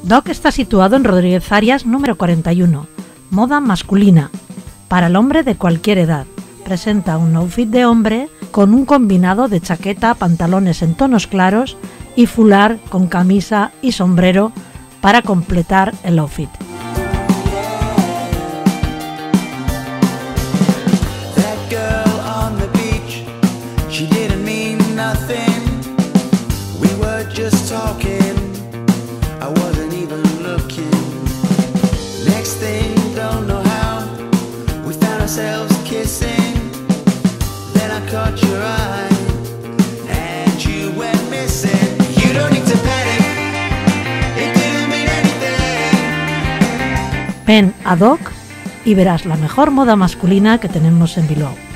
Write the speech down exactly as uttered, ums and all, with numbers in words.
Doc está situado en Rodríguez Arias número cuarenta y uno, moda masculina, para el hombre de cualquier edad. Presenta un outfit de hombre con un combinado de chaqueta, pantalones en tonos claros y fular con camisa y sombrero para completar el outfit. Caught your eye and you went missing. You don't need to panic. It didn't mean anything. Ven a Doc y verás la mejor moda masculina que tenemos en Bilbao.